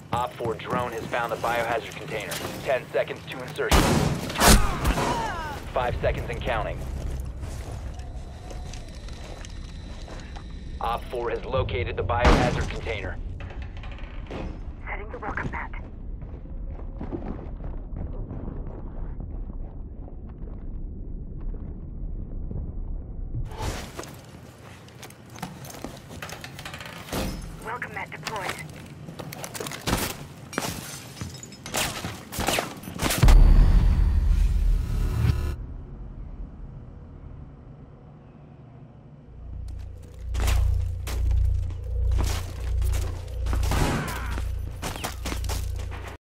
Op 4 drone has found the biohazard container. 10 seconds to insertion. 5 seconds and counting. Op 4 has located the biohazard container. Setting the welcome mat.